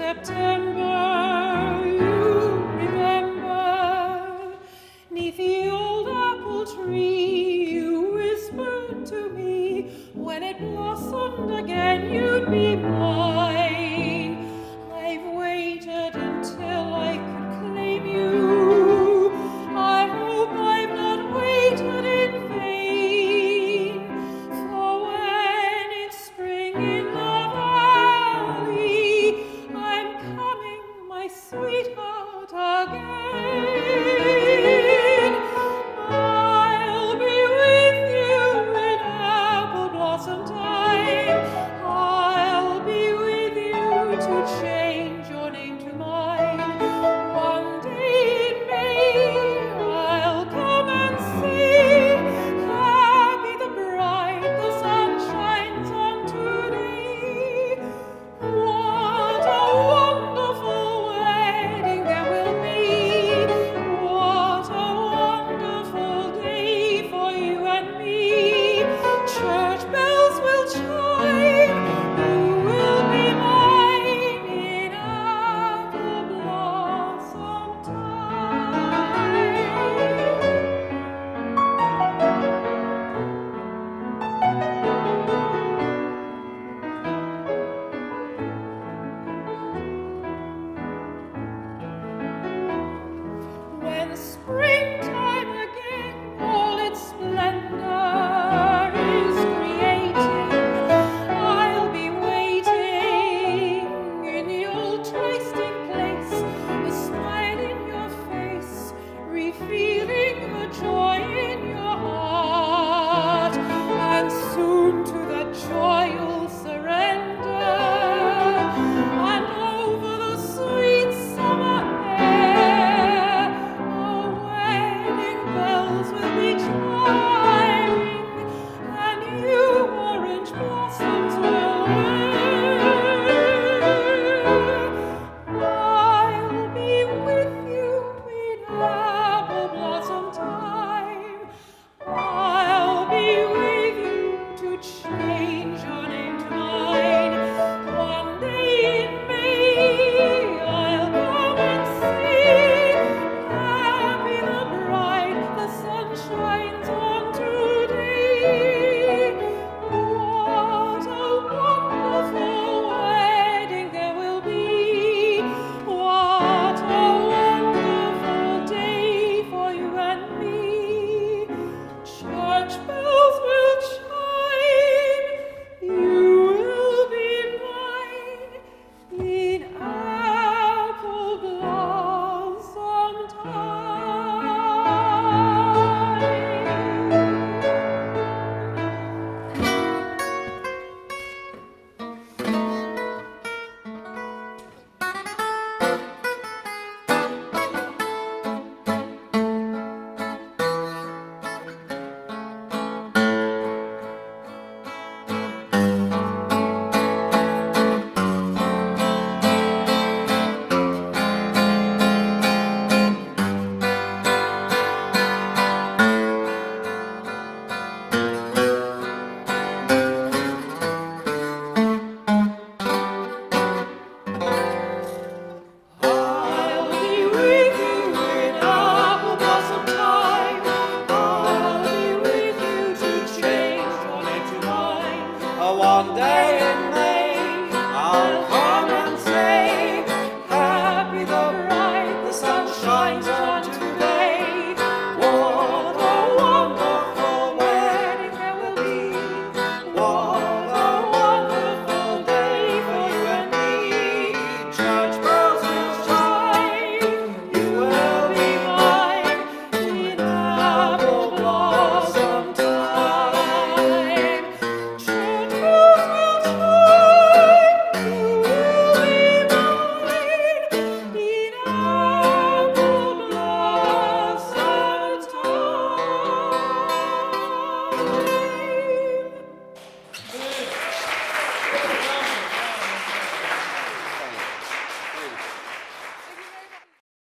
September, you remember, 'neath the old apple tree, you whispered to me, when it blossomed again, you'd be mine. I've waited until I could claim you. I hope I've not waited in vain, for when it's spring in the valley, I'm coming, my sweetheart, again. I'll be with you in apple blossom time. I'll be with you to change your name to mine. One day in May, I'll come and say, happy the bride, the sun shines on today. What a wonderful wedding there will be. What a wonderful day for you and me. Church bells will chime. You will be mine in apple blossom time. When springtime again all its splendor is creating, I'll be waiting in the old trysting place, a smile in your face, revealing the joy in your heart, and soon to that joy you'll surrender, and over the sweet summer air, our wedding bells will be chiming, and you orange blossoms will wear. I'll be with you in apple blossom time. I'll be with you to change your name to mine. One day in May, I'll come and say, happy the bride, the sun shines on today. What a wonderful wedding there will be. What a wonderful day for you and me. Church bells will chime. You will be mine in apple blossom time. I'll be with you in apple blossom time. I'll be with you to change your name to mine. One day in